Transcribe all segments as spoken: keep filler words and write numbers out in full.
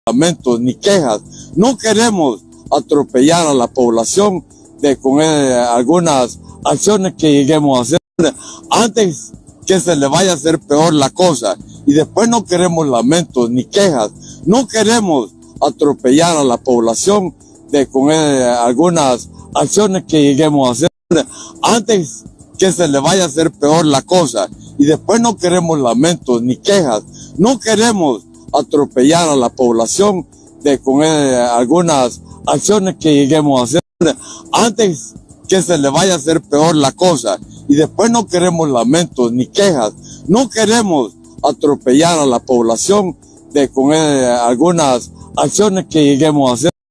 lamentos ni quejas. No queremos atropellar a la población de con eh, algunas acciones que lleguemos a hacer antes que se le vaya a hacer peor la cosa. Y después no queremos lamentos ni quejas. No queremos atropellar a la población de con eh, algunas acciones que lleguemos a hacer antes que se le vaya a hacer peor la cosa. Y después no queremos lamentos ni quejas. No queremos atropellar a la población de con eh, algunas acciones que lleguemos a hacer antes que se le vaya a hacer peor la cosa. Y después no queremos lamentos ni quejas. No queremos atropellar a la población de con eh, algunas acciones que lleguemos a hacer.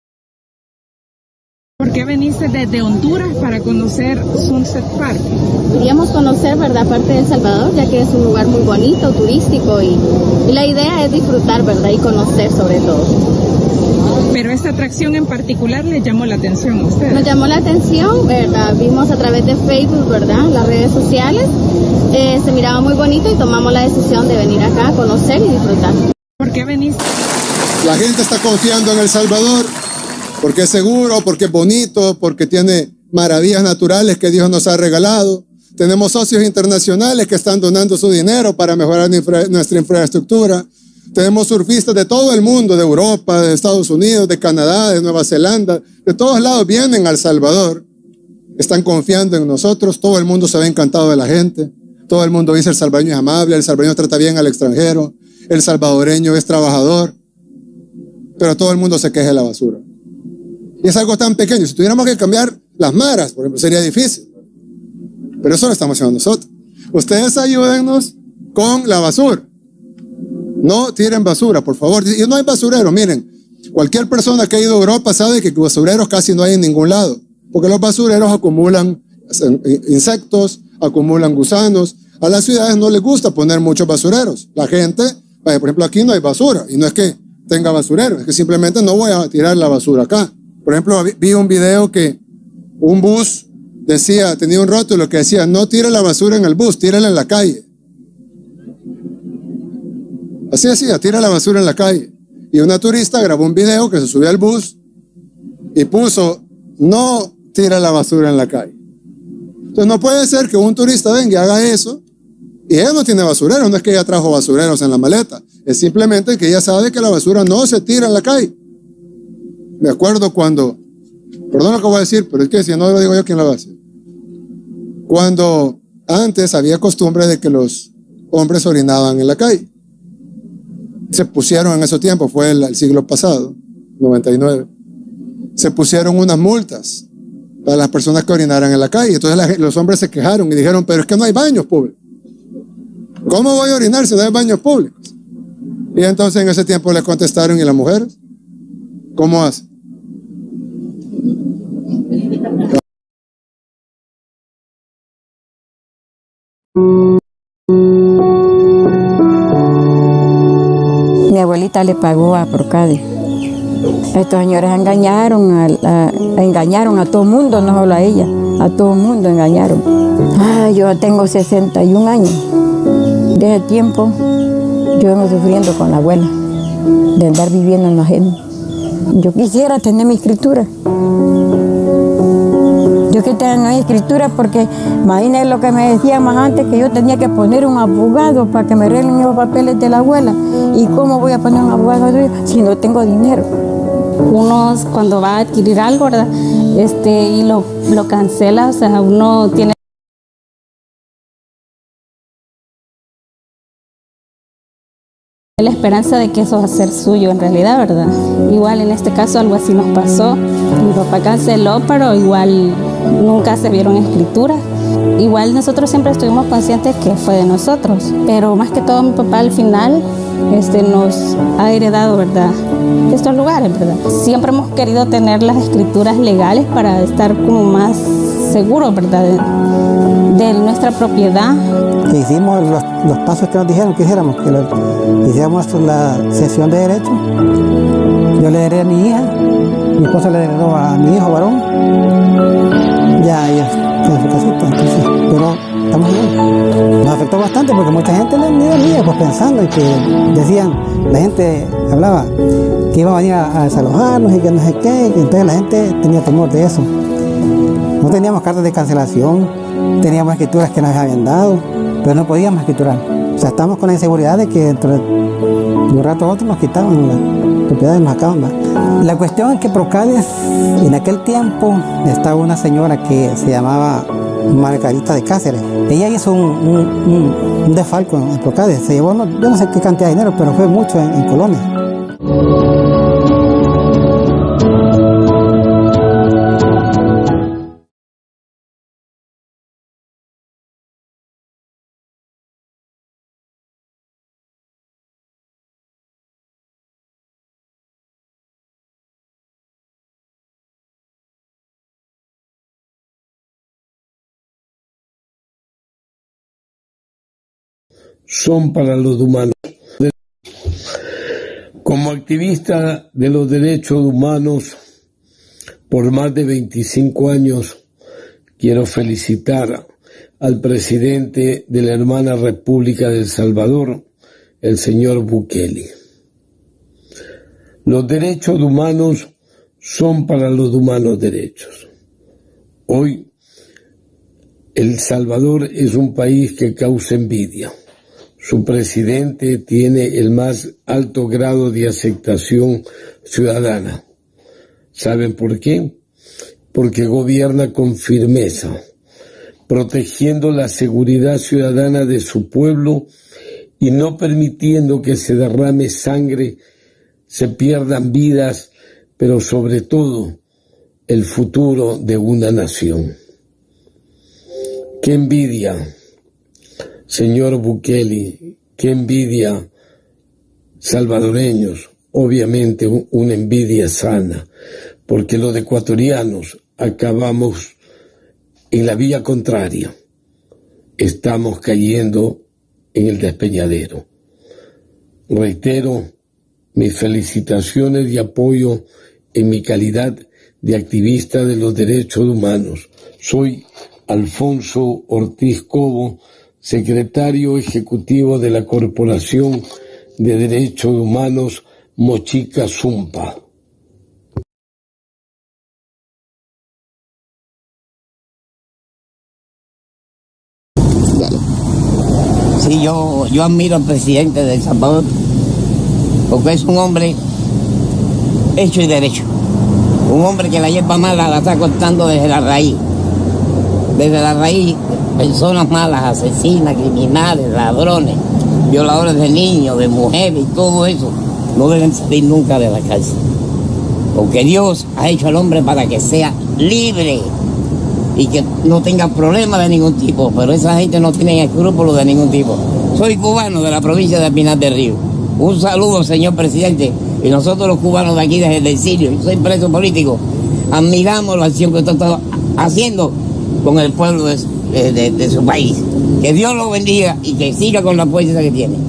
¿Por qué veniste desde Honduras para conocer Sunset Park? Queríamos conocer, ¿verdad?, parte de El Salvador, ya que es un lugar muy bonito, turístico, y, y la idea es disfrutar, ¿verdad?, y conocer sobre todo. Pero esta atracción en particular le llamó la atención a ustedes. Nos llamó la atención, ¿verdad? Vimos a través de Facebook, ¿verdad?, las redes sociales, eh, se miraba muy bonito y tomamos la decisión de venir acá a conocer y disfrutar. ¿Por qué veniste? La gente está confiando en El Salvador porque es seguro, porque es bonito, porque tiene maravillas naturales que Dios nos ha regalado. Tenemos socios internacionales que están donando su dinero para mejorar nuestra infraestructura. Tenemos surfistas de todo el mundo, de Europa, de Estados Unidos, de Canadá, de Nueva Zelanda, de todos lados vienen a El Salvador. Están confiando en nosotros, todo el mundo se ve encantado de la gente. Todo el mundo dice el salvadoreño es amable, el salvadoreño trata bien al extranjero, el salvadoreño es trabajador, pero todo el mundo se queja de la basura. Y es algo tan pequeño. Si tuviéramos que cambiar las maras, por ejemplo, sería difícil. Pero eso lo estamos haciendo nosotros. Ustedes ayúdennos con la basura. No tiren basura, por favor. Y no hay basureros, miren. Cualquier persona que ha ido a Europa sabe que basureros casi no hay en ningún lado. Porque los basureros acumulan insectos, acumulan gusanos. A las ciudades no les gusta poner muchos basureros. La gente, por ejemplo, aquí no hay basura. Y no es que tenga basureros, es que simplemente no voy a tirar la basura acá. Por ejemplo, vi un video que un bus decía, tenía un rótulo que decía, no tire la basura en el bus, tírala en la calle. Así decía, tira la basura en la calle. Y una turista grabó un video que se subió al bus y puso, no tira la basura en la calle. Entonces no puede ser que un turista venga y haga eso y ella no tiene basureros, no es que ella trajo basureros en la maleta, es simplemente que ella sabe que la basura no se tira en la calle. Me acuerdo cuando, perdón lo que voy a decir, pero es que si no lo digo yo, ¿quién lo va a decir? Cuando antes había costumbre de que los hombres orinaban en la calle. Se pusieron en ese tiempo, fue el, el siglo pasado, noventa y nueve. Se pusieron unas multas para las personas que orinaran en la calle. Entonces la, los hombres se quejaron y dijeron, pero es que no hay baños públicos. ¿Cómo voy a orinar si no hay baños públicos? Y entonces en ese tiempo le contestaron, ¿y las mujeres? ¿Cómo hacen? Mi abuelita le pagó a Procade. Estos señores engañaron a, a, engañaron a todo el mundo, no solo a ella, a todo el mundo engañaron. Ah, yo tengo sesenta y un años. Desde tiempo yo vengo sufriendo con la abuela, de andar viviendo en lo ajeno. Yo quisiera tener mi escritura. Yo quisiera tener mi escritura porque imagínense lo que me decían más antes, que yo tenía que poner un abogado para que me arreglen los papeles de la abuela. ¿Y cómo voy a poner un abogado si no tengo dinero? Uno cuando va a adquirir algo, ¿verdad? Este, y lo, lo cancela, o sea, uno tiene la esperanza de que eso va a ser suyo en realidad, ¿verdad? Igual en este caso algo así nos pasó. Mi papá canceló, pero igual nunca se vieron escrituras. Igual nosotros siempre estuvimos conscientes que fue de nosotros, pero más que todo mi papá al final este, nos ha heredado, ¿verdad?, estos lugares, ¿verdad? Siempre hemos querido tener las escrituras legales para estar como más seguros, ¿verdad?, de, de nuestra propiedad. Hicimos los, los pasos que nos dijeron que hiciéramos, que lo, hiciéramos la sesión de derecho. Yo le heredé a mi hija, mi esposa le heredó a mi hijo varón. Ya, ya, tiene su casita, entonces, pero estamos bien. Nos afectó bastante porque mucha gente le mía, pues pensando y que decían, la gente hablaba, que iban a venir a, a desalojarnos y que no sé qué, que entonces la gente tenía temor de eso. No teníamos cartas de cancelación, teníamos escrituras que nos habían dado, pero no podíamos escriturar. O sea, estábamos con la inseguridad de que dentro de un rato a otro nos quitaban las propiedades y nos sacaban. ¿Va? La cuestión es que Procades, en aquel tiempo, estaba una señora que se llamaba Margarita de Cáceres. Ella hizo un, un, un, un desfalco en Procades. Se llevó, no, yo no sé qué cantidad de dinero, pero fue mucho en, en colones. Son para los humanos. Como activista de los derechos humanos por más de veinticinco años, quiero felicitar al presidente de la hermana República de El Salvador, el señor Bukele. Los derechos humanos son para los humanos derechos. Hoy, El Salvador es un país que causa envidia. Su presidente tiene el más alto grado de aceptación ciudadana. ¿Saben por qué? Porque gobierna con firmeza, protegiendo la seguridad ciudadana de su pueblo y no permitiendo que se derrame sangre, se pierdan vidas, pero sobre todo el futuro de una nación. ¡Qué envidia! Señor Bukele, qué envidia, salvadoreños, obviamente una envidia sana, porque los ecuatorianos acabamos en la vía contraria, estamos cayendo en el despeñadero. Reitero mis felicitaciones y apoyo en mi calidad de activista de los derechos humanos. Soy Alfonso Ortiz Cobo, secretario ejecutivo de la Corporación de Derechos Humanos Mochica Zumpa. Sí, yo, yo admiro al presidente de El Salvador, porque es un hombre hecho y derecho. Un hombre que la hierba mala la está cortando desde la raíz. Desde la raíz, personas malas, asesinas, criminales, ladrones, violadores de niños, de mujeres y todo eso, no deben salir nunca de la cárcel. Porque Dios ha hecho al hombre para que sea libre y que no tenga problemas de ningún tipo, pero esa gente no tiene escrúpulos de ningún tipo. Soy cubano de la provincia de Pinar del Río. Un saludo, señor presidente, y nosotros los cubanos de aquí desde el exilio, yo soy preso político, admiramos la acción que usted está haciendo con el pueblo de, de, de su país. Que Dios lo bendiga y que siga con la fuerza que tiene.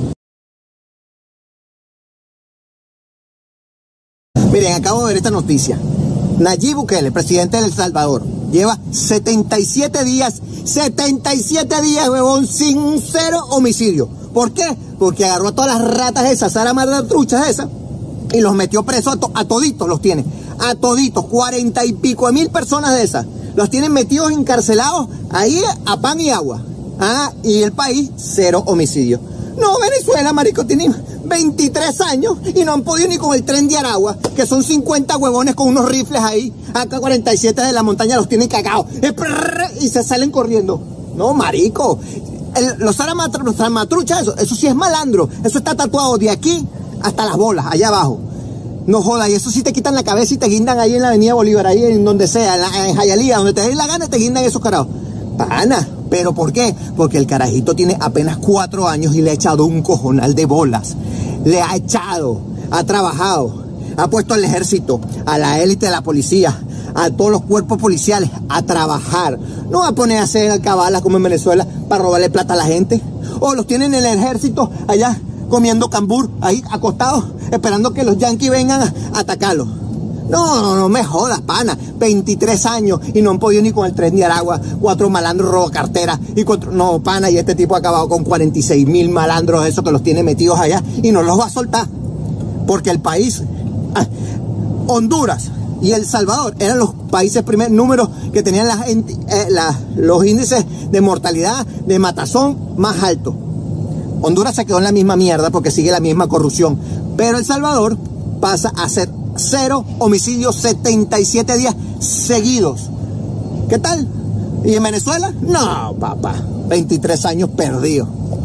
Miren, acabo de ver esta noticia. Nayib Bukele, presidente de El Salvador, lleva setenta y siete días, setenta y siete días, huevón, sin cero homicidio. ¿Por qué? Porque agarró a todas las ratas esas, Sara Truchas esas, y los metió presos a, to a toditos, los tiene. A toditos, cuarenta y pico de mil personas de esas. Los tienen metidos, encarcelados, ahí a pan y agua. Ah, y el país, cero homicidio. No, Venezuela, marico, tiene veintitrés años y no han podido ni con el tren de Aragua, que son cincuenta huevones con unos rifles ahí. Acá cuarenta y siete de la montaña los tienen cagados. Y se salen corriendo. No, marico. El, los Zaramatruchas, eso, eso sí es malandro. Eso está tatuado de aquí hasta las bolas, allá abajo. No joda, y eso sí te quitan la cabeza y te guindan ahí en la avenida Bolívar, ahí en donde sea, en, la, en Jayalía, donde te dé la gana, te guindan esos carajos. Pana, ¿pero por qué? Porque el carajito tiene apenas cuatro años y le ha echado un cojonal de bolas. Le ha echado, ha trabajado, ha puesto al ejército, a la élite de la policía, a todos los cuerpos policiales, a trabajar. No va a poner a hacer cabalas como en Venezuela para robarle plata a la gente. O los tienen en el ejército allá comiendo cambur, ahí acostados, esperando que los yanquis vengan a, a atacarlos. No, no, no me jodas, pana. veintitrés años y no han podido ni con el tren de Aragua. Cuatro malandros robo cartera y cuatro... No, pana, y este tipo ha acabado con cuarenta y seis mil malandros, esos que los tiene metidos allá y no los va a soltar. Porque el país Ah, Honduras y El Salvador eran los países primeros números que tenían las, eh, la, los índices de mortalidad, de matazón más altos. Honduras se quedó en la misma mierda porque sigue la misma corrupción. Pero El Salvador pasa a ser cero homicidios setenta y siete días seguidos. ¿Qué tal? ¿Y en Venezuela? No, papá, veintitrés años perdidos.